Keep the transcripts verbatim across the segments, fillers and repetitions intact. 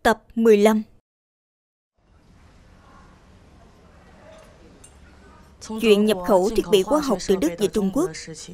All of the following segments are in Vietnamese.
Tập mười lăm. Chuyện nhập khẩu thiết bị hóa học từ Đức về Trung Quốc.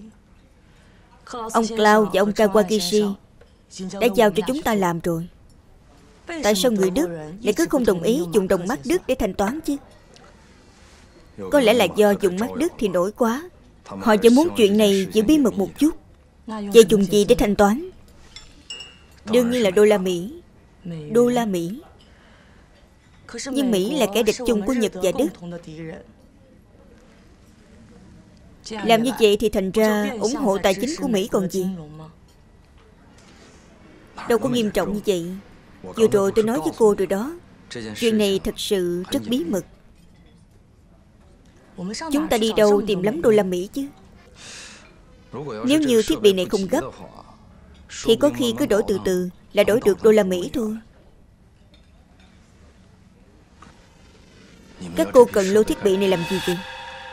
Ông Klaus và ông Kawagishi đã giao cho chúng ta làm rồi. Tại sao người Đức lại cứ không đồng ý dùng đồng mark Đức để thanh toán chứ? Có lẽ là do dùng mark Đức thì nổi quá. Họ chỉ muốn chuyện này giữ bí mật một chút. Vậy dùng gì để thanh toán? Đương nhiên là đô la Mỹ. Đô la Mỹ. Nhưng Mỹ là kẻ địch chung của Nhật và Đức. Làm như vậy thì thành ra ủng hộ tài chính của Mỹ còn gì. Đâu có nghiêm trọng như vậy. Vừa rồi tôi nói với cô rồi đó. Chuyện này thật sự rất bí mật. Chúng ta đi đâu tìm lắm đô la Mỹ chứ? Nếu như thiết bị này không gấp thì có khi cứ đổi từ từ là đổi được đô la Mỹ thôi. Các cô cần lô thiết bị này làm gì vậy?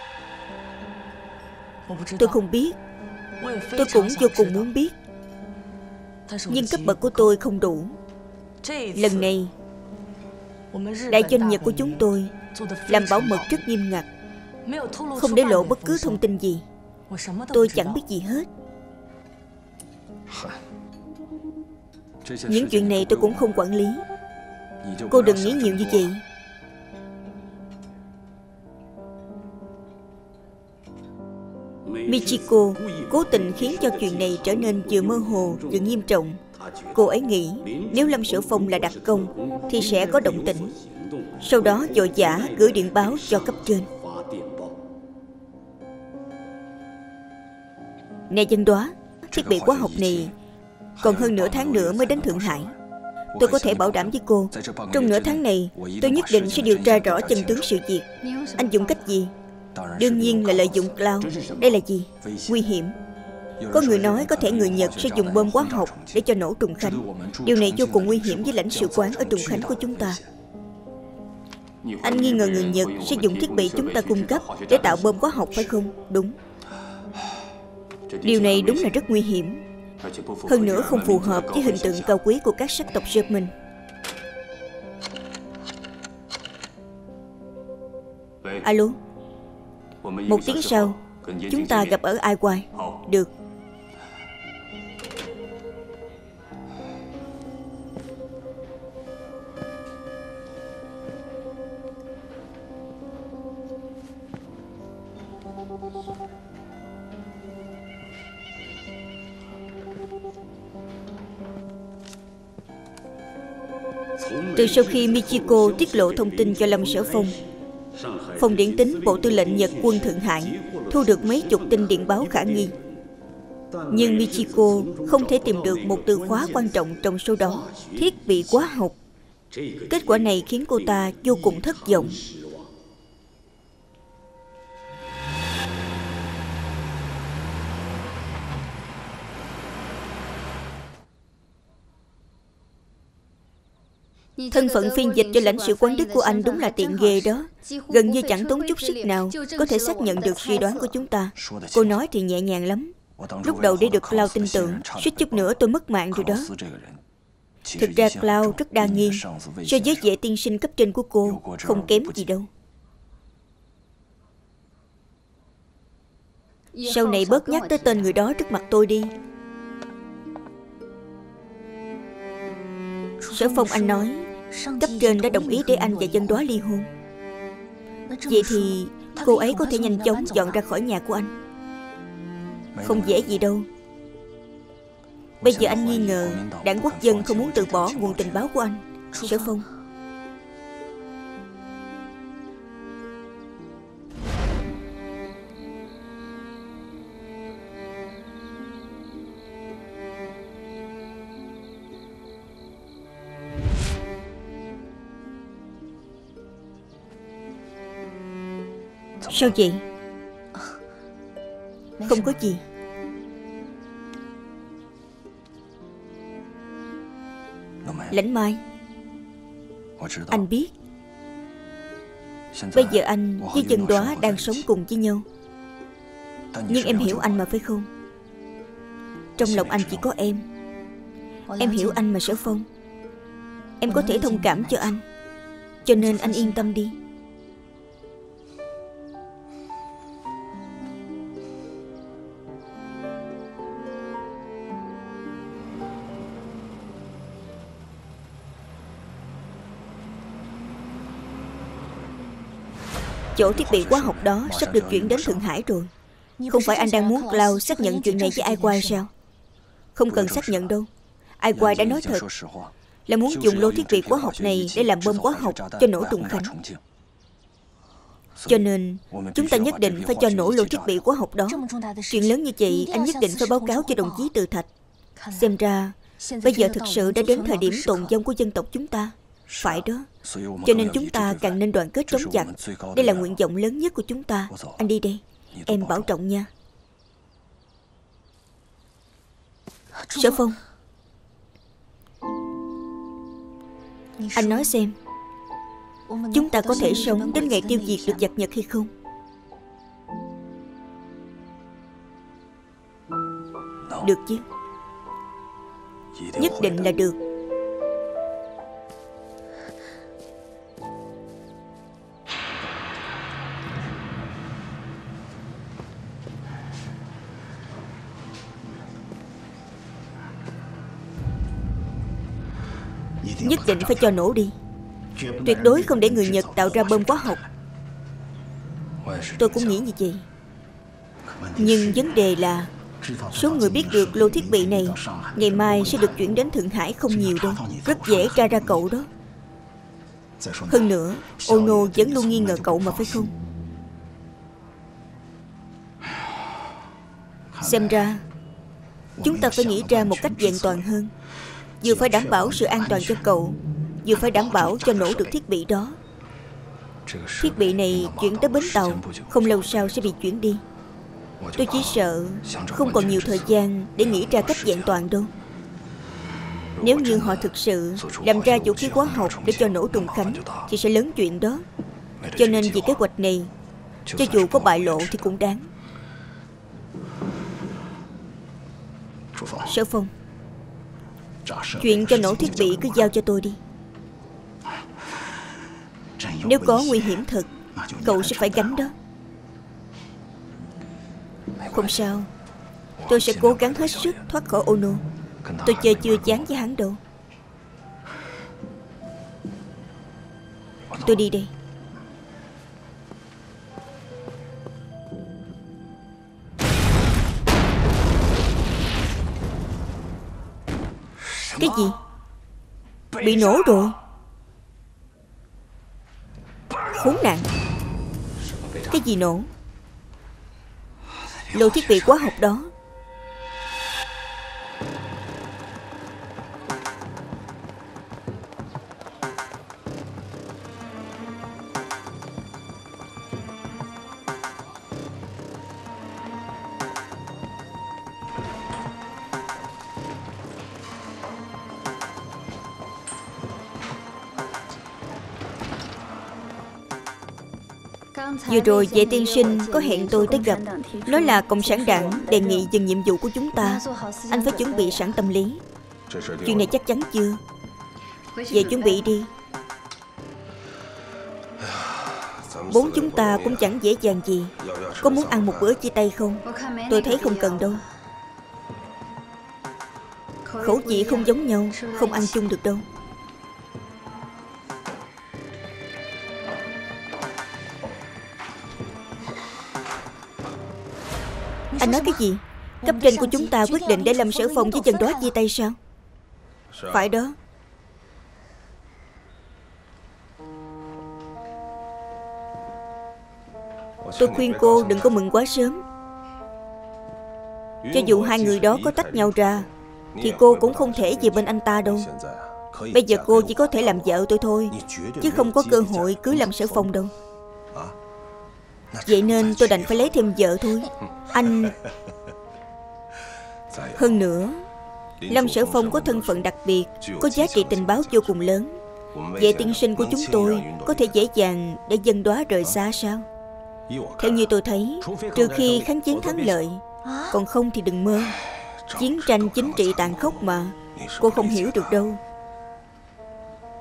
Tôi không biết. Tôi cũng vô cùng muốn biết. Nhưng cấp bậc của tôi không đủ. Lần này đại doanh Nhật của chúng tôi làm bảo mật rất nghiêm ngặt, không để lộ bất cứ thông tin gì. Tôi chẳng biết gì hết. Những chuyện này tôi cũng không quản lý. Cô đừng nghĩ nhiều như vậy. Michiko cố tình khiến cho chuyện này trở nên vừa mơ hồ vừa nghiêm trọng. Cô ấy nghĩ nếu Lâm Sở Phong là đặc công thì sẽ có động tĩnh. Sau đó vội vã gửi điện báo cho cấp trên. Nè dân đoá, thiết bị hóa học này còn hơn nửa tháng nữa mới đến Thượng Hải. Tôi có thể bảo đảm với cô, trong nửa tháng này tôi nhất định sẽ điều tra rõ chân tướng sự việc. Anh dùng cách gì? Đương nhiên là lợi dụng Cloud. Đây là gì? Nguy hiểm. Có người nói có thể người Nhật sẽ dùng bom hóa học để cho nổ Trùng Khánh. Điều này vô cùng nguy hiểm với lãnh sự quán ở Trùng Khánh của chúng ta. Anh nghi ngờ người Nhật sẽ dùng thiết bị chúng ta cung cấp để tạo bom hóa học phải không? Đúng. Điều này đúng là rất nguy hiểm. Hơn nữa không phù hợp với hình tượng cao quý của các sắc tộc German. Alo. Một tiếng sau chúng ta gặp ở Ai Quai. Được. Từ sau khi Michiko tiết lộ thông tin cho Lâm Sở Phong, Phòng điện tín Bộ Tư lệnh Nhật quân Thượng Hải thu được mấy chục tin điện báo khả nghi. Nhưng Michiko không thể tìm được một từ khóa quan trọng trong số đó: thiết bị hóa học. Kết quả này khiến cô ta vô cùng thất vọng. Thân phận phiên dịch cho lãnh sự quán Đức của anh đúng là tiện ghê đó. Gần như chẳng tốn chút sức nào có thể xác nhận được suy đoán của chúng ta. Cô nói thì nhẹ nhàng lắm. Lúc đầu để được Cloud tin tưởng, suýt chút nữa tôi mất mạng rồi đó. Thực ra Cloud rất đa nghi. So với vệ tiên sinh cấp trên của cô, không kém gì đâu. Sau này bớt nhắc tới tên người đó trước mặt tôi đi. Sở Phong anh nói cấp trên đã đồng ý để anh và dân đó ly hôn. Vậy thì cô ấy có thể nhanh chóng dọn ra khỏi nhà của anh. Không dễ gì đâu. Bây giờ anh nghi ngờ Đảng Quốc dân không muốn từ bỏ nguồn tình báo của anh. Sở Phong. Sao vậy? Không có gì. Lãnh Mai, anh biết bây giờ anh với Dân Đoá đang sống cùng với nhau. Nhưng em hiểu anh mà phải không? Trong lòng anh chỉ có em. Em hiểu anh mà Sở Phong. Em có thể thông cảm cho anh, cho nên anh yên tâm đi. Chỗ thiết bị hóa học đó sắp được chuyển đến Thượng Hải rồi. Không phải anh đang muốn Cloud xác nhận chuyện này với Ai Quai sao? Không cần xác nhận đâu. Ai Quai đã nói thật là muốn dùng lô thiết bị hóa học này để làm bom hóa học cho nổ Trùng Khánh. Cho nên chúng ta nhất định phải cho nổ lô thiết bị hóa học đó. Chuyện lớn như vậy anh nhất định phải báo cáo cho đồng chí Từ Thạch. Xem ra bây giờ thực sự đã đến thời điểm tồn vong của dân tộc chúng ta. Phải đó. Cho nên chúng ta càng nên đoàn kết chống giặc. Đây là nguyện vọng lớn nhất của chúng ta. Anh đi đây. Em bảo trọng nha. Sở Phong, anh nói xem, chúng ta có thể sống đến ngày tiêu diệt được giặc Nhật hay không? Được chứ? Nhất định là được. Nhất định phải cho nổ đi. Tuyệt đối không để người Nhật tạo ra bom hóa học. Tôi cũng nghĩ như vậy. Nhưng vấn đề là số người biết được lô thiết bị này ngày mai sẽ được chuyển đến Thượng Hải không nhiều đâu. Rất dễ tra ra cậu đó. Hơn nữa Ono vẫn luôn nghi ngờ cậu mà phải không? Xem ra chúng ta phải nghĩ ra một cách vẹn toàn hơn. Vừa phải đảm bảo sự an toàn cho cậu, vừa phải đảm bảo cho nổ được thiết bị đó. Thiết bị này chuyển tới bến tàu không lâu sau sẽ bị chuyển đi. Tôi chỉ sợ không còn nhiều thời gian để nghĩ ra cách vẹn toàn đâu. Nếu như họ thực sự làm ra vũ khí hóa học để cho nổ Trùng Khánh thì sẽ lớn chuyện đó. Cho nên vì kế hoạch này, cho dù có bại lộ thì cũng đáng. Sở Phong, chuyện cho nổ thiết bị cứ giao cho tôi đi. Nếu có nguy hiểm thật, cậu sẽ phải gánh đó. Không sao, tôi sẽ cố gắng hết sức thoát khỏi Ono. Tôi chơi chưa chán với hắn đâu. Tôi đi đây. Cái gì? Bị nổ rồi. Khốn nạn. Cái gì nổ? Lô thiết bị hóa học đó. Vừa rồi Vệ tiên sinh có hẹn tôi tới gặp. Nói là Cộng sản đảng đề nghị dừng nhiệm vụ của chúng ta. Anh phải chuẩn bị sẵn tâm lý. Chuyện này chắc chắn chưa? Vậy chuẩn bị đi. Bốn chúng ta cũng chẳng dễ dàng gì. Có muốn ăn một bữa chia tay không? Tôi thấy không cần đâu. Khẩu vị không giống nhau, không ăn chung được đâu. Anh nói cái gì? Cấp trên của chúng ta quyết định để Lâm Sở Phong với Dân Đó chia tay sao? Phải đó. Tôi khuyên cô đừng có mừng quá sớm. Cho dù hai người đó có tách nhau ra thì cô cũng không thể về bên anh ta đâu. Bây giờ cô chỉ có thể làm vợ tôi thôi, chứ không có cơ hội cưới Lâm Sở Phong đâu. Vậy nên tôi đành phải lấy thêm vợ thôi. Anh... Hơn nữa, Lâm Sở Phong có thân phận đặc biệt, có giá trị tình báo vô cùng lớn. Vệ tiên sinh của chúng tôi có thể dễ dàng để Dân Đoá rời xa sao? Theo như tôi thấy, trừ khi kháng chiến thắng lợi, còn không thì đừng mơ. Chiến tranh chính trị tàn khốc mà, cô không hiểu được đâu.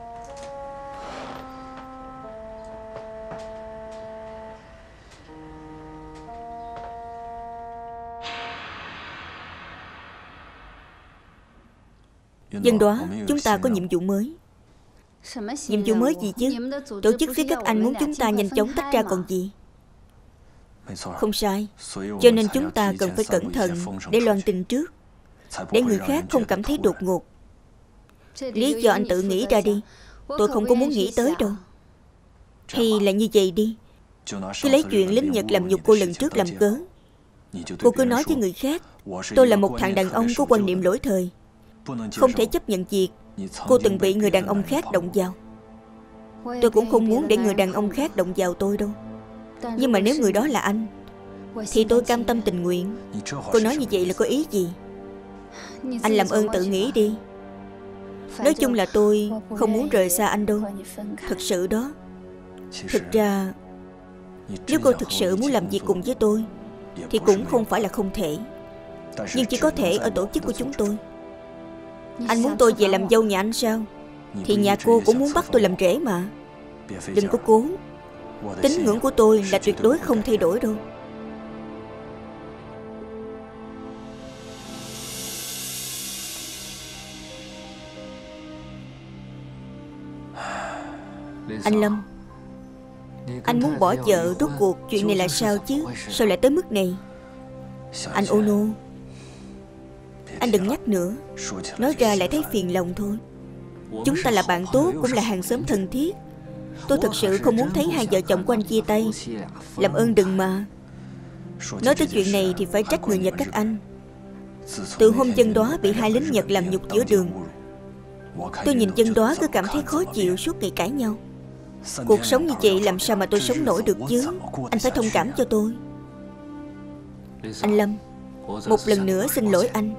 Dân Đoá, chúng ta có nhiệm vụ mới. Nhiệm vụ mới gì chứ? Tổ chức phía các anh muốn chúng ta nhanh chóng tách ra còn gì. Không sai. Cho nên chúng ta cần phải cẩn thận để loan tin trước, để người khác không cảm thấy đột ngột. Lý do anh tự nghĩ ra đi, tôi không có muốn nghĩ tới đâu. Hay là như vậy đi, cứ lấy chuyện lính Nhật làm nhục cô lần trước làm cớ. Cô cứ nói với người khác tôi là một thằng đàn ông có quan niệm lỗi thời, không thể chấp nhận việc cô từng bị người đàn ông khác động vào. Tôi cũng không muốn để người đàn ông khác động vào tôi đâu. Nhưng mà nếu người đó là anh thì tôi cam tâm tình nguyện. Cô nói như vậy là có ý gì? Anh làm ơn tự nghĩ đi. Nói chung là tôi không muốn rời xa anh đâu. Thật sự đó. Thực ra nếu cô thực sự muốn làm việc cùng với tôi thì cũng không phải là không thể, nhưng chỉ có thể ở tổ chức của chúng tôi. Anh muốn tôi về làm dâu nhà anh sao? Thì nhà cô cũng muốn bắt tôi làm rể mà. Đừng có cố. Tín ngưỡng của tôi là tuyệt đối không thay đổi đâu. Anh Lâm, anh muốn bỏ vợ rốt cuộc chuyện này là sao chứ? Sao lại tới mức này? Anh Ono, anh đừng nhắc nữa. Nói ra lại thấy phiền lòng thôi. Chúng ta là bạn tốt, cũng là hàng xóm thân thiết. Tôi thật sự không muốn thấy hai vợ chồng của anh chia tay. Làm ơn đừng mà. Nói tới chuyện này thì phải trách người Nhật các anh. Từ hôm Dân Đoá bị hai lính Nhật làm nhục giữa đường, tôi nhìn Dân Đoá cứ cảm thấy khó chịu suốt ngày cãi nhau. Cuộc sống như vậy làm sao mà tôi sống nổi được chứ? Anh phải thông cảm cho tôi. Anh Lâm, một lần nữa xin lỗi anh.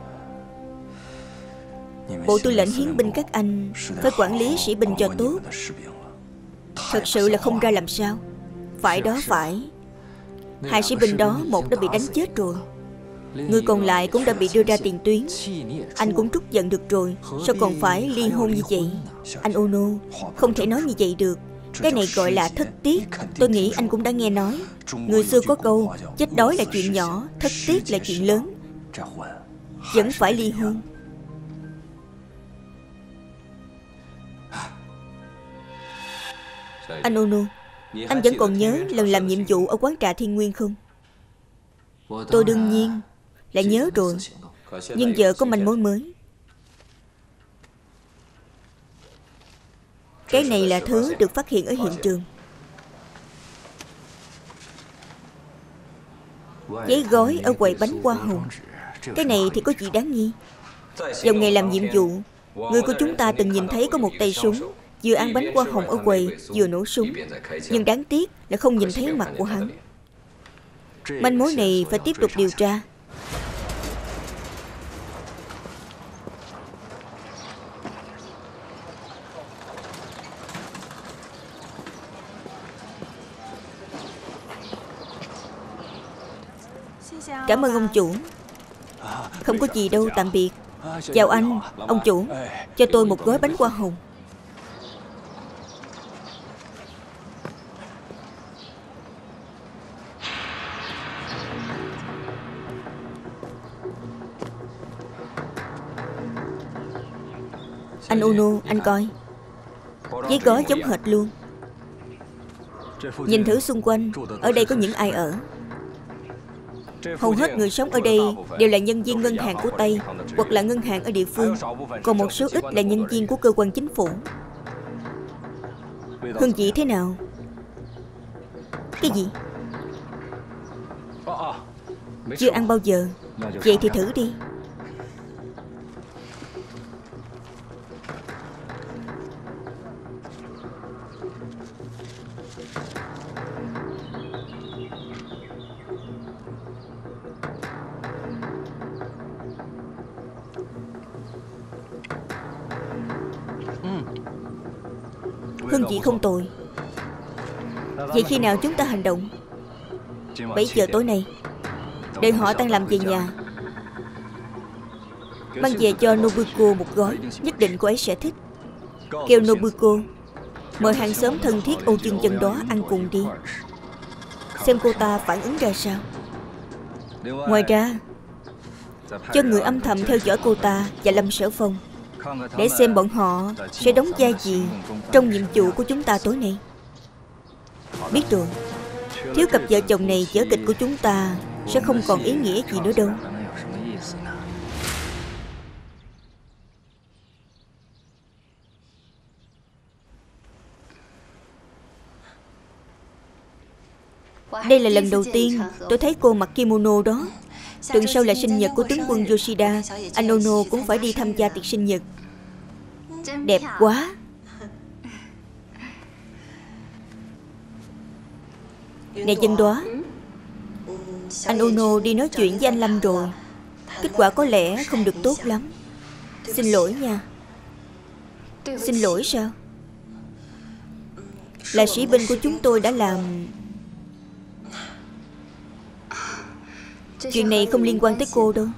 Bộ tư lệnh hiến binh các anh phải quản lý sĩ binh cho tốt. Thật sự là không ra làm sao. Phải đó phải. Hai sĩ binh đó, một đã bị đánh chết rồi, người còn lại cũng đã bị đưa ra tiền tuyến. Anh cũng trút giận được rồi, sao còn phải ly hôn như vậy? Anh Ono, không thể nói như vậy được. Cái này gọi là thất tiết. Tôi nghĩ anh cũng đã nghe nói, người xưa có câu chết đói là chuyện nhỏ, thất tiết là chuyện lớn. Vẫn phải ly hôn. Anh Ono, anh vẫn còn nhớ lần làm nhiệm vụ ở quán trà Thiên Nguyên không? Tôi đương nhiên là nhớ rồi. Nhưng giờ có manh mối mới. Cái này là thứ được phát hiện ở hiện trường. Giấy gói ở quầy bánh hoa hồng. Cái này thì có gì đáng nghi? Vào ngày làm nhiệm vụ, người của chúng ta từng nhìn thấy có một tay súng vừa ăn bánh hoa hồng ở quầy vừa nổ súng. Nhưng đáng tiếc là không nhìn thấy mặt của hắn. Manh mối này phải tiếp tục điều tra. Cảm ơn ông chủ. Không có gì đâu, tạm biệt. Chào anh, ông chủ. Cho tôi một gói bánh hoa hồng. Anh Ono, anh coi. Giấy gói giống hệt luôn. Nhìn thử xung quanh, ở đây có những ai ở? Hầu hết người sống ở đây đều là nhân viên ngân hàng của Tây hoặc là ngân hàng ở địa phương. Còn một số ít là nhân viên của cơ quan chính phủ. Hương vị thế nào? Cái gì? Chưa ăn bao giờ. Vậy thì thử đi. Hương vị không tồi. Vậy khi nào chúng ta hành động? Bảy giờ tối nay. Để họ tan làm về nhà. Mang về cho Nobuko một gói. Nhất định cô ấy sẽ thích. Kêu Nobuko mời hàng xóm thân thiết Âu Dương Dân Đoá ăn cùng đi. Xem cô ta phản ứng ra sao. Ngoài ra, cho người âm thầm theo dõi cô ta và Lâm Sở Phong. để xem bọn họ sẽ đóng vai gì trong nhiệm vụ của chúng ta tối nay. Biết rồi, thiếu cặp vợ chồng này vở kịch của chúng ta sẽ không còn ý nghĩa gì nữa đâu. Đây là lần đầu tiên tôi thấy cô mặc kimono đó. Tuần sau là sinh nhật của tướng quân Yoshida. Anh Ono cũng phải đi tham gia tiệc sinh nhật. Đẹp quá. Nè Dân Đoá, anh Ono đi nói chuyện với anh Lâm rồi. Kết quả có lẽ không được tốt lắm. Xin lỗi nha. Xin lỗi sao? Là sĩ binh của chúng tôi đã làm. Chuyện này không liên quan tới cô đâu.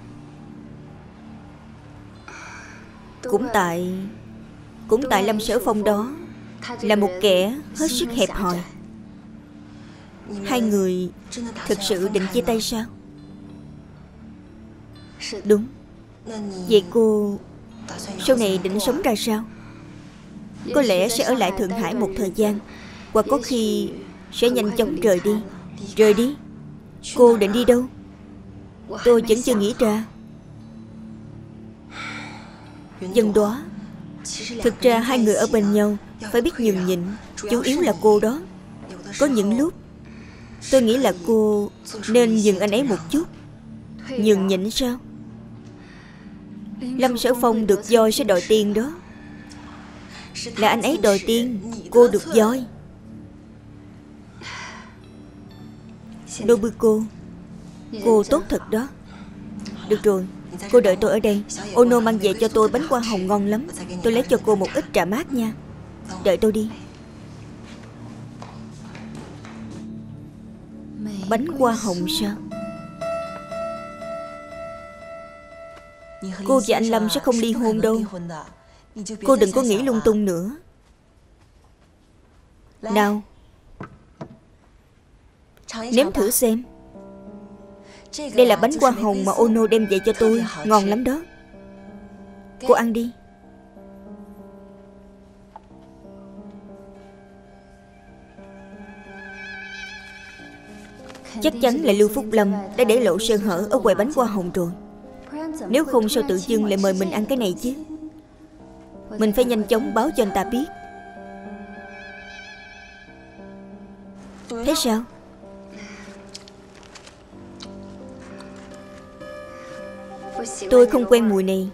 Cũng tại Cũng tại Lâm Sở Phong đó là một kẻ hết sức hẹp hòi. Hai người thực sự định chia tay sao? Đúng. Vậy cô sau này định sống ra sao? Có lẽ sẽ ở lại Thượng Hải một thời gian, hoặc có khi sẽ nhanh chóng rời đi. Rời đi? Cô định đi đâu? Tôi vẫn chưa nghĩ ra. Dân Đoá, thực ra hai người ở bên nhau phải biết nhường nhịn. Chủ yếu là cô đó. Có những lúc tôi nghĩ là cô nên nhường anh ấy một chút. Nhường nhịn sao? Lâm Sở Phong được voi sẽ đòi tiền đó. Là anh ấy đòi tiền, cô được voi. Nobuko, cô tốt thật đó. Được rồi, cô đợi tôi ở đây. Ono mang về cho tôi bánh hoa hồng ngon lắm. Tôi lấy cho cô một ít trà mát nha. Đợi tôi đi. Bánh hoa hồng sao? Cô và anh Lâm sẽ không ly hôn đâu. Cô đừng có nghĩ lung tung nữa. Nào, nếm thử xem. Đây là bánh hoa hồng mà Ono đem về cho tôi. Ngon lắm đó. Cô ăn đi. Chắc chắn là Lưu Phúc Lâm đã để lộ sơ hở ở quầy bánh hoa hồng rồi. Nếu không sao tự dưng lại mời mình ăn cái này chứ. Mình phải nhanh chóng báo cho anh ta biết. Thế sao? Tôi không quen mùi này.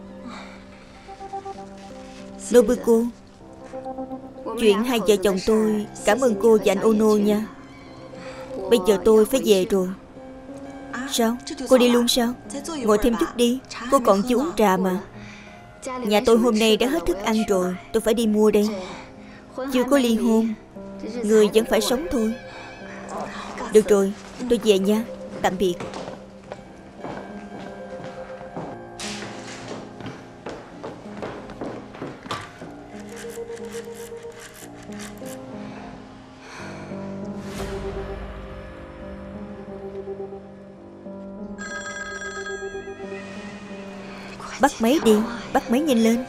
Nobuko, chuyện hai vợ chồng tôi cảm ơn cô và anh Ono nha. Bây giờ tôi phải về rồi. Sao? Cô đi luôn sao? Ngồi thêm chút đi. Cô còn chưa uống trà mà. Nhà tôi hôm nay đã hết thức ăn rồi. Tôi phải đi mua đây. Chưa có ly hôn, người vẫn phải sống thôi. Được rồi, tôi về nha. Tạm biệt. Bắt máy đi. Bắt máy nhanh lên.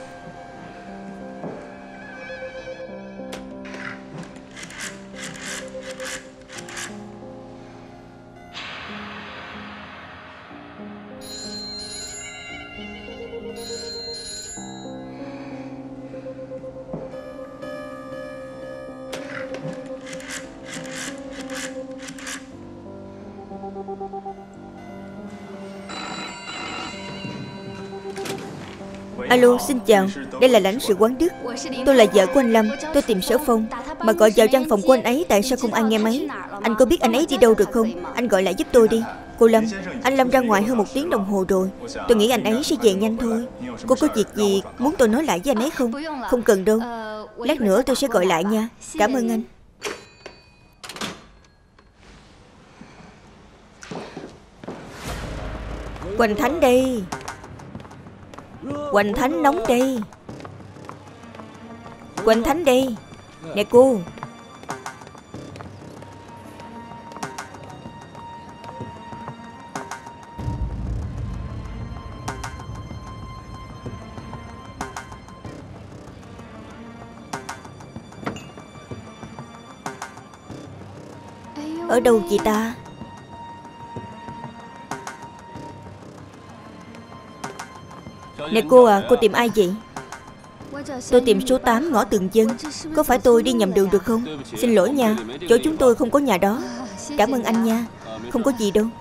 Alo, xin chào. Đây là lãnh sự quán Đức. Tôi là vợ của anh Lâm. Tôi tìm Sở Phong mà gọi vào văn phòng của anh ấy. Tại sao không ai nghe máy? Anh có biết anh ấy đi đâu được không? Anh gọi lại giúp tôi đi. Cô Lâm, anh Lâm ra ngoài hơn một tiếng đồng hồ rồi. Tôi nghĩ anh ấy sẽ về nhanh thôi. Cô có việc gì muốn tôi nói lại với anh ấy không? Không cần đâu. Lát nữa tôi sẽ gọi lại nha. Cảm ơn anh. Hoành Thánh đây. Hoành Thánh nóng đây. Hoành Thánh đây. Nè cô. Ở đâu vậy ta? Nè cô à, cô tìm ai vậy? Tôi tìm số tám ngõ Tường Dân. Có phải tôi đi nhầm đường được không? Xin lỗi nha, chỗ chúng tôi không có nhà đó. Cảm ơn anh nha. Không có gì đâu.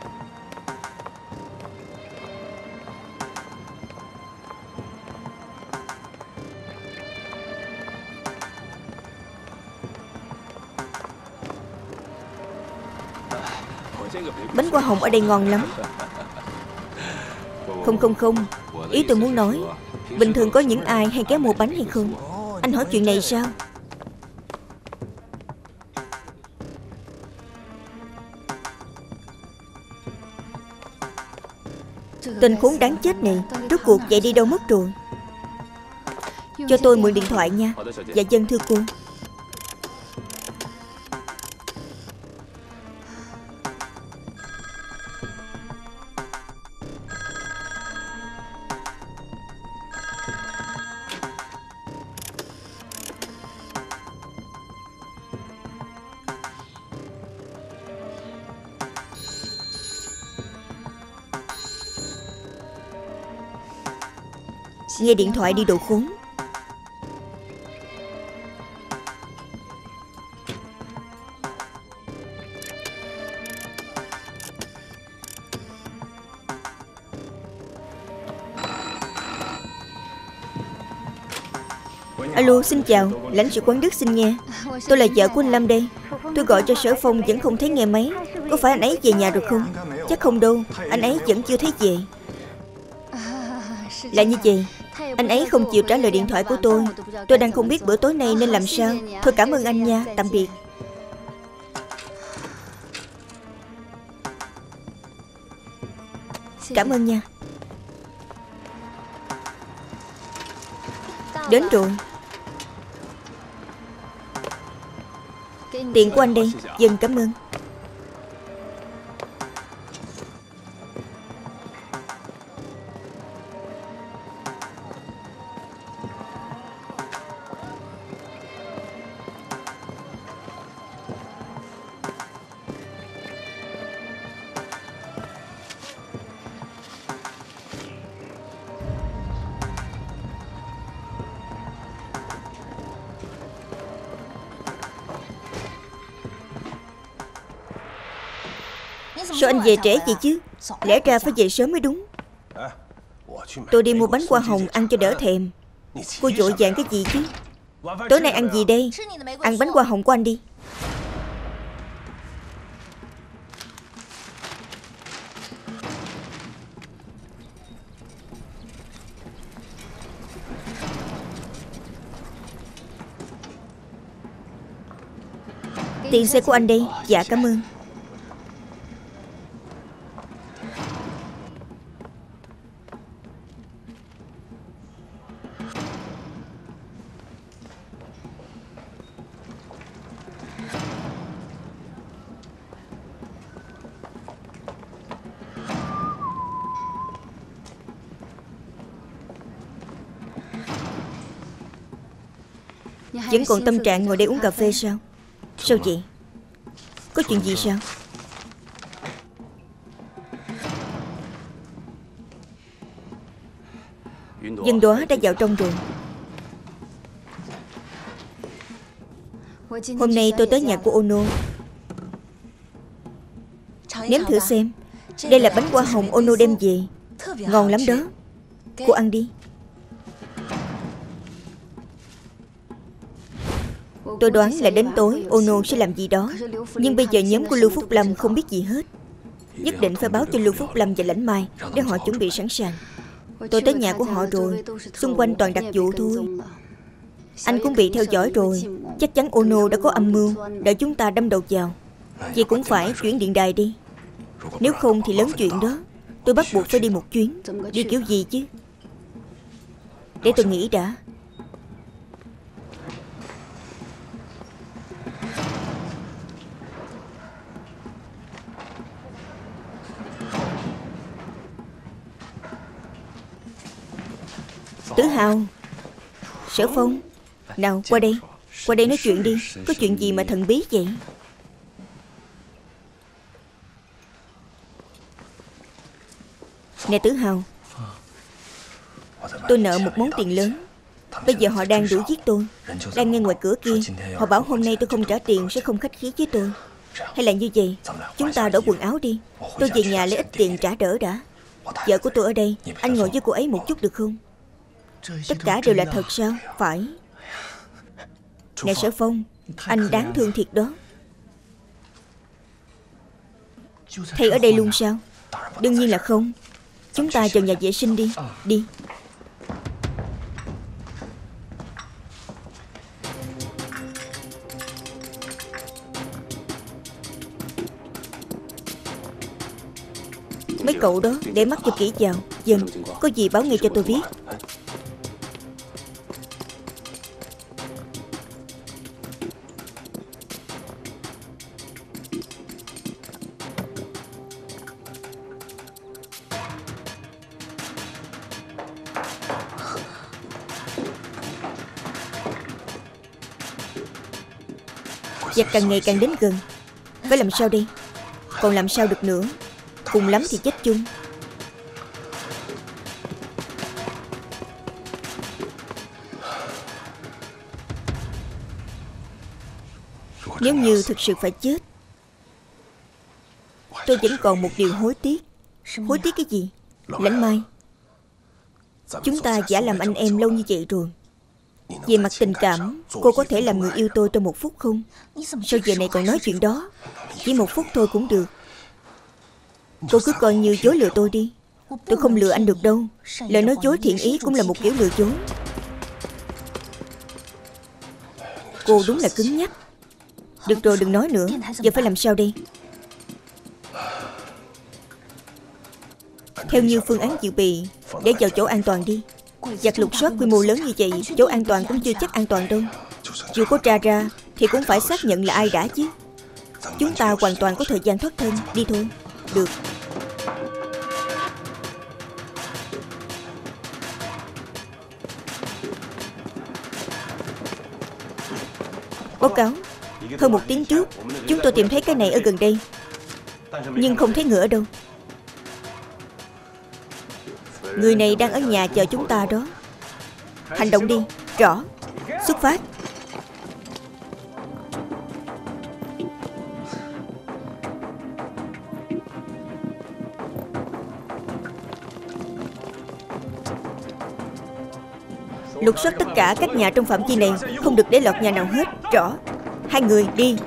Bánh hoa hồng ở đây ngon lắm. Không không không, ý tôi muốn nói, bình thường có những ai hay ghé mua bánh hay không? Anh hỏi chuyện này sao? Tên khốn đáng chết này, rốt cuộc chạy đi đâu mất rồi? Cho tôi mượn điện thoại nha. Dạ dân thưa cô. Nghe điện thoại đi đồ khốn. Alo, xin chào, lãnh sự quán Đức xin nghe. Tôi là vợ của anh Lâm đây. Tôi gọi cho Sở Phong vẫn không thấy nghe máy. Có phải anh ấy về nhà rồi không? Chắc không đâu, anh ấy vẫn chưa thấy về. Là như vậy, anh ấy không chịu trả lời điện thoại của tôi. Tôi đang không biết bữa tối nay nên làm sao. Thôi cảm ơn anh nha, tạm biệt. Cảm ơn nha. Đến rồi. Tiền của anh đây. Dân cảm ơn. Sao anh về trễ vậy chứ? Lẽ ra phải về sớm mới đúng. Tôi đi mua bánh hoa hồng ăn cho đỡ thèm. Cô vội vàng cái gì chứ? Tối nay ăn gì đây? Ăn bánh hoa hồng của anh đi. Tiền xe của anh đây. Dạ cảm ơn. Vẫn còn tâm trạng ngồi đây uống cà phê sao? Sao vậy? Có chuyện gì sao? Dân Đoá đã vào trong rồi. Hôm nay tôi tới nhà của Ono. Nếm thử xem. Đây là bánh hoa hồng Ono đem về. Ngon lắm đó. Cô ăn đi. Tôi đoán là đến tối Ono sẽ làm gì đó. Nhưng bây giờ nhóm của Lưu Phúc Lâm không biết gì hết. Nhất định phải báo cho Lưu Phúc Lâm và Lãnh Mai để họ chuẩn bị sẵn sàng. Tôi tới nhà của họ rồi. Xung quanh toàn đặc vụ thôi. Anh cũng bị theo dõi rồi. Chắc chắn Ono đã có âm mưu đợi chúng ta đâm đầu vào. Vậy cũng phải chuyển điện đài đi. Nếu không thì lớn chuyện đó. Tôi bắt buộc phải đi một chuyến. Đi kiểu gì chứ? Để tôi nghĩ đã. Tử Hào, Sở Phong, nào qua đây. Qua đây nói chuyện đi. Có chuyện gì mà thần bí vậy? Nè Tử Hào, tôi nợ một món tiền lớn. Bây giờ họ đang đuổi giết tôi, đang ngay ngoài cửa kia. Họ bảo hôm nay tôi không trả tiền sẽ không khách khí với tôi. Hay là như vậy, chúng ta đổi quần áo đi. Tôi về nhà lấy ít tiền trả đỡ đã. Vợ của tôi ở đây, anh ngồi với cô ấy một chút được không? Tất cả đều là thật sao? Phải. Nè Sở Phong, anh đáng thương thiệt đó. Thầy ở đây luôn sao? Đương nhiên là không. Chúng ta vào nhà vệ sinh đi. Đi. Mấy cậu đó để mắt cho kỹ vào. Dần, có gì báo ngay cho tôi biết. Giặc càng ngày càng đến gần. Phải làm sao đây? Còn làm sao được nữa? Cùng lắm thì chết chung. Nếu như thực sự phải chết, tôi vẫn còn một điều hối tiếc. Hối tiếc cái gì? Lãnh Mai, chúng ta giả làm anh em lâu như vậy rồi. Về mặt tình cảm, cô có thể làm người yêu tôi trong một phút không? Sao giờ này còn nói chuyện đó? Chỉ một phút thôi cũng được. Cô cứ coi như dối lừa tôi đi. Tôi không lừa anh được đâu. Lời nói dối thiện ý cũng là một kiểu lừa dối. Cô đúng là cứng nhắc. Được rồi, đừng nói nữa. Giờ phải làm sao đây? Theo như phương án dự bị, để vào chỗ an toàn đi. Giặc lục soát quy mô lớn như vậy, chỗ an toàn cũng chưa chắc an toàn đâu. Dù có tra ra thì cũng phải xác nhận là ai đã chứ. Chúng ta hoàn toàn có thời gian thoát thân. Đi thôi. Được. Báo cáo, hơn một tiếng trước chúng tôi tìm thấy cái này ở gần đây, nhưng không thấy ngựa ở đâu. Người này đang ở nhà chờ chúng ta đó. Hành động đi. Rõ. Xuất phát. Lục soát tất cả các nhà trong phạm vi này, không được để lọt nhà nào hết. Rõ. Hai người đi.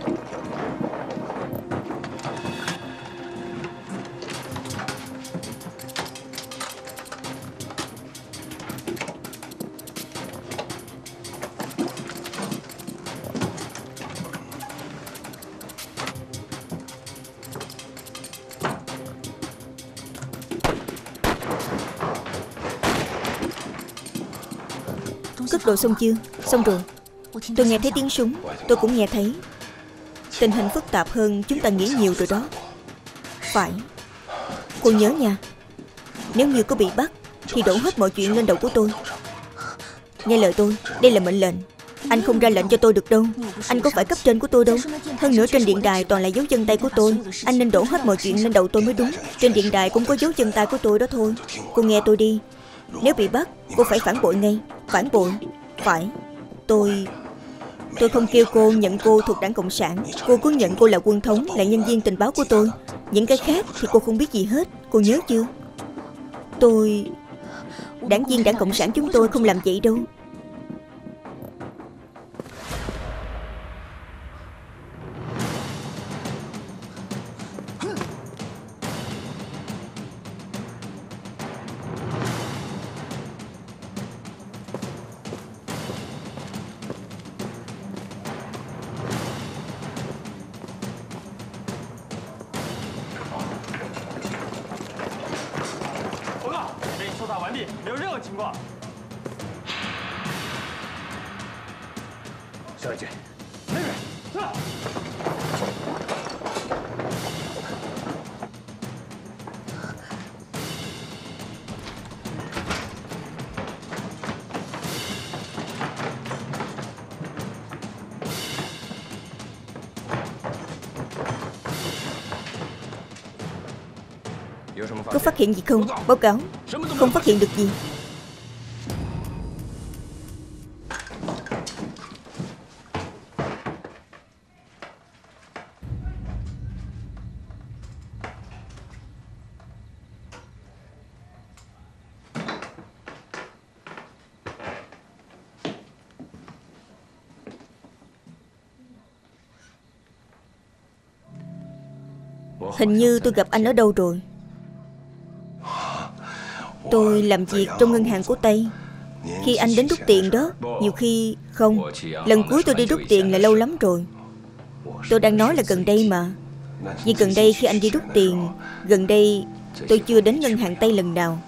Cất đồ xong chưa? Xong rồi. Tôi nghe thấy tiếng súng. Tôi cũng nghe thấy. Tình hình phức tạp hơn chúng ta nghĩ nhiều rồi đó. Phải. Cô nhớ nha, nếu như có bị bắt thì đổ hết mọi chuyện lên đầu của tôi. Nghe lời tôi, đây là mệnh lệnh. Anh không ra lệnh cho tôi được đâu. Anh có phải cấp trên của tôi đâu. Hơn nữa trên điện đài toàn là dấu chân tay của tôi. Anh nên đổ hết mọi chuyện lên đầu tôi mới đúng. Trên điện đài cũng có dấu chân tay của tôi đó thôi. Cô nghe tôi đi. Nếu bị bắt, cô phải phản bội ngay. Phản bội. Phải. Tôi... Tôi không kêu cô nhận cô thuộc đảng Cộng sản. Cô cứ nhận cô là quân thống, là nhân viên tình báo của tôi. Những cái khác thì cô không biết gì hết. Cô nhớ chưa? Tôi... Đảng viên đảng Cộng sản chúng tôi không làm vậy đâu. Có phát hiện gì không? Báo cáo. Không phát hiện được gì. Hình như tôi gặp anh ở đâu rồi. Tôi làm việc trong ngân hàng của Tây. Khi anh đến rút tiền đó. Nhiều khi không. Lần cuối tôi đi rút tiền là lâu lắm rồi. Tôi đang nói là gần đây mà. Vì gần đây khi anh đi rút tiền, gần đây tôi chưa đến ngân hàng Tây lần nào.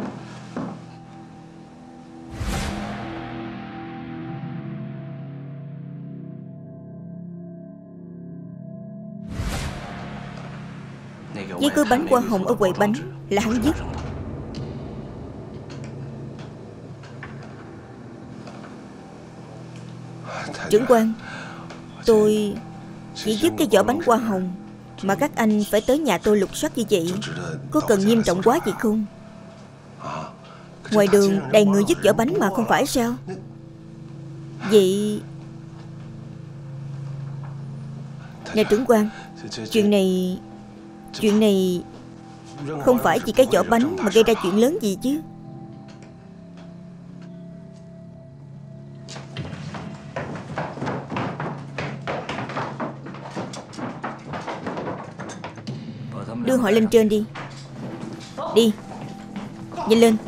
Với gói bánh hoa hồng ở quầy bánh là hắn dứt. Trưởng quan, tôi chỉ dứt cái giỏ bánh hoa hồng mà các anh phải tới nhà tôi lục soát như vậy, có cần nghiêm trọng quá vậy không? Ngoài đường đầy người dứt giỏ bánh mà không phải sao? Vậy... Nè trưởng quan, chuyện này... Chuyện này không phải vì cái giỏ bánh mà gây ra chuyện lớn gì chứ? Đưa họ lên trên đi. Đi. Nhanh lên.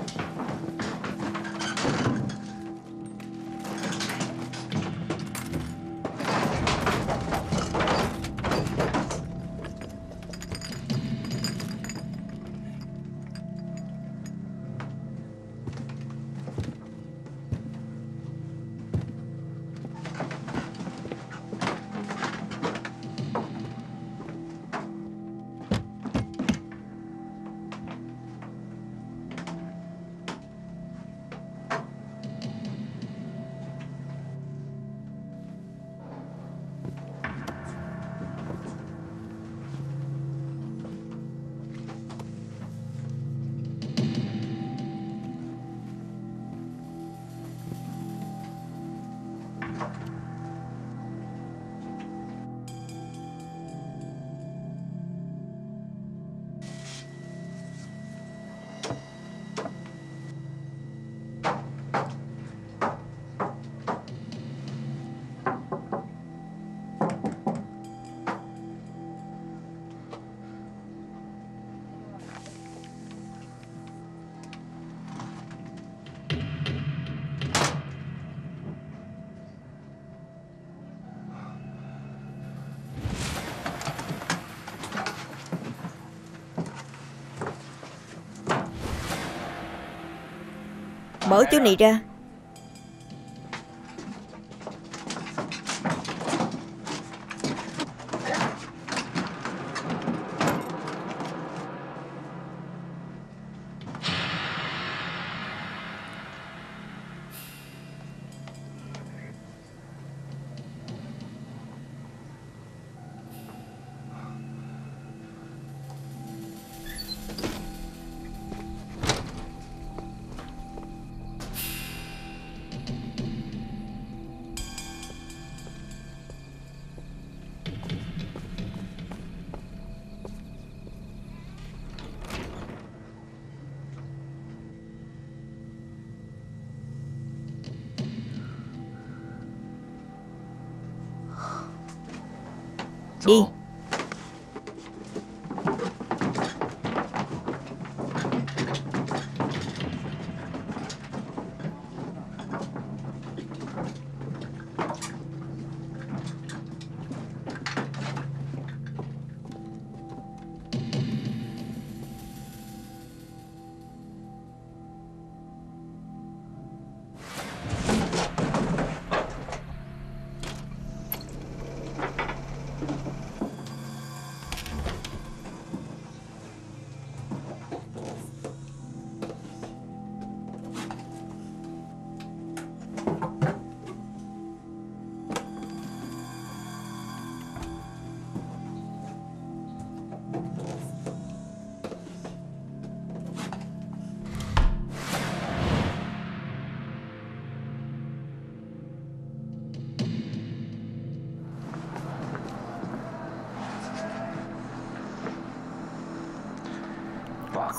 Mở chỗ này ra. Đi.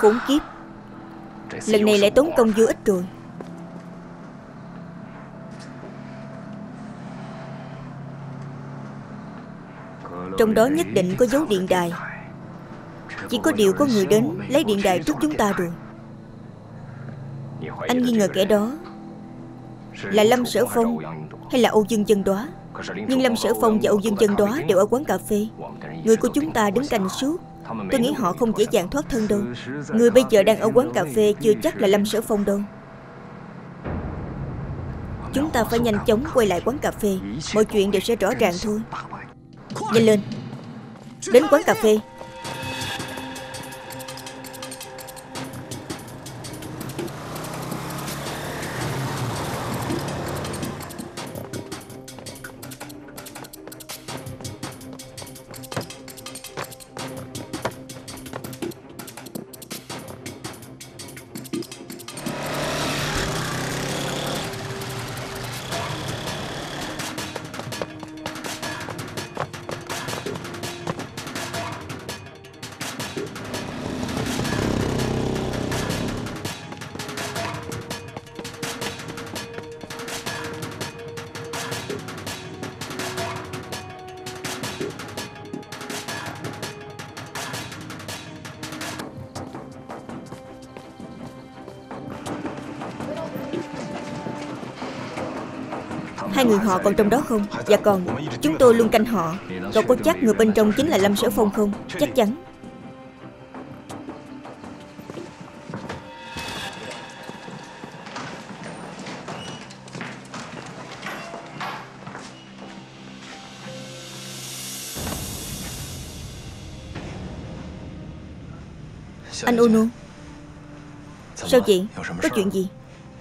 Khốn kiếp, lần này lại tốn công vô ích rồi. Trong đó nhất định có dấu điện đài. Chỉ có điều có người đến lấy điện đài trước chúng ta rồi. Anh nghi ngờ kẻ đó là Lâm Sở Phong hay là Âu Dương Chân Đóa. Nhưng Lâm Sở Phong và Âu Dương Chân Đóa đều ở quán cà phê. Người của chúng ta đứng canh suốt. Tôi nghĩ họ không dễ dàng thoát thân đâu. Người bây giờ đang ở quán cà phê chưa chắc là Lâm Sở Phong đâu. Chúng ta phải nhanh chóng quay lại quán cà phê. Mọi chuyện đều sẽ rõ ràng thôi. Nhanh lên. Đến quán cà phê. Hai người họ còn trong đó không? Dạ còn. Chúng tôi luôn canh họ. Cậu có chắc người bên trong chính là Lâm Sở Phong không? Chắc chắn. Anh Ono. Sao vậy? Có chuyện gì?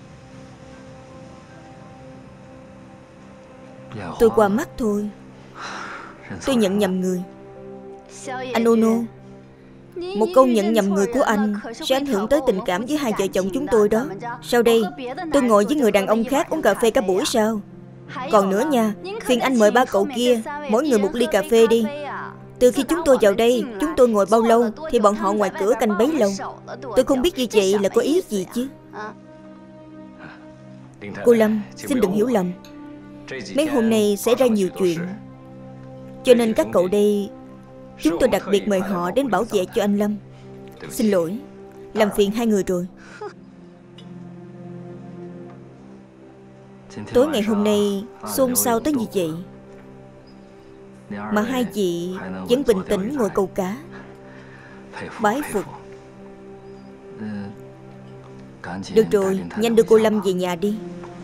Tôi qua mắt thôi. Tôi nhận nhầm người. Anh Ono, một câu nhận nhầm người của anh sẽ ảnh hưởng tới tình cảm với hai vợ chồng chúng tôi đó. Sau đây tôi ngồi với người đàn ông khác uống cà phê cả buổi sao? Còn nữa nha, phiền anh mời ba cậu kia mỗi người một ly cà phê đi. Từ khi chúng tôi vào đây, chúng tôi ngồi bao lâu thì bọn họ ngoài cửa canh bấy lâu. Tôi không biết như vậy là có ý gì chứ. Cô Lâm, xin đừng hiểu lầm. Mấy hôm nay xảy ra nhiều chuyện, cho nên các cậu đây, chúng tôi đặc biệt mời họ đến bảo vệ cho anh Lâm. Xin lỗi, làm phiền hai người rồi. Tối ngày hôm nay xôn xao tới như vậy mà hai chị vẫn bình tĩnh ngồi câu cá. Bái phục. Được rồi, nhanh đưa cô Lâm về nhà đi.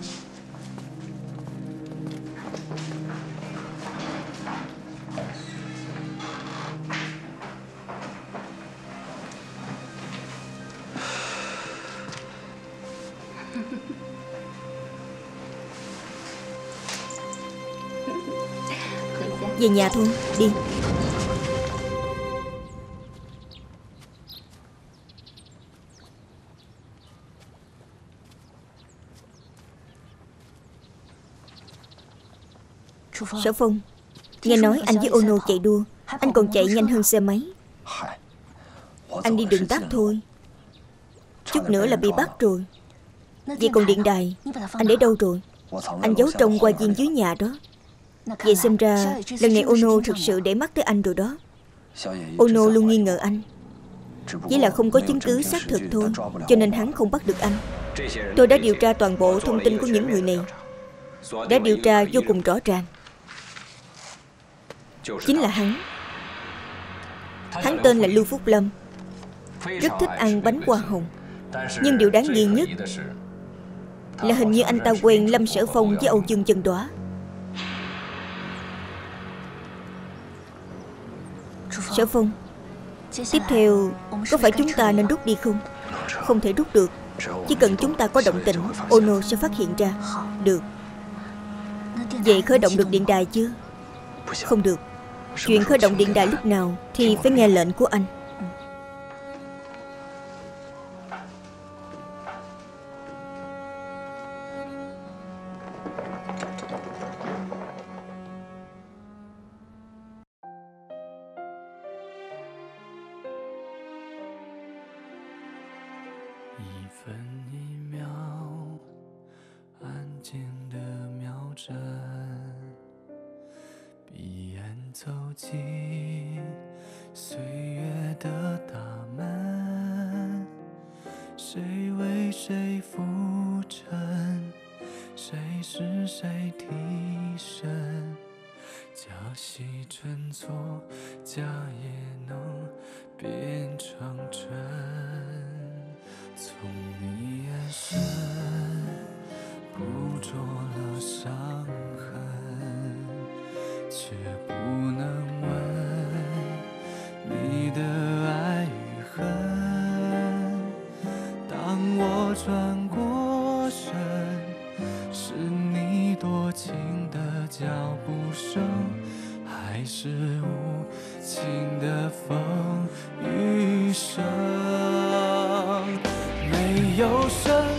Về nhà thôi, đi. Sở Phong, nghe nói anh với Ono chạy đua. Anh còn chạy nhanh hơn xe máy. Anh đi đường tắt thôi, chút nữa là bị bắt rồi. Vậy còn điện đài, anh để đâu rồi? Anh giấu trong hoa viên dưới nhà đó. Vậy xem ra lần này Ono thực sự để mắt tới anh rồi đó. Ono luôn nghi ngờ anh, chỉ là không có chứng cứ xác thực thôi, cho nên hắn không bắt được anh. Tôi đã điều tra toàn bộ thông tin của những người này, đã điều tra vô cùng rõ ràng. Chính là hắn. Hắn tên là Lưu Phúc Lâm, rất thích ăn bánh hoa hồng. Nhưng điều đáng nghi nhất là hình như anh ta quen Lâm Sở Phong với Âu Dương Chân Đóa. Sở Phong, tiếp theo có phải chúng ta nên rút đi không? Không thể rút được. Chỉ cần chúng ta có động tĩnh, Ono sẽ phát hiện ra. Được. Vậy khởi động được điện đài chưa? Không được. Chuyện khởi động điện đài lúc nào thì phải nghe lệnh của anh. 着，闭眼走进岁月的大门，谁为谁浮沉，谁是谁替身，假戏真做，假也能变成真。从你眼神捕捉了伤痕，却不能问你的爱与恨。当我转过身，是你多情的脚步声，还是无情的风雨声？没有声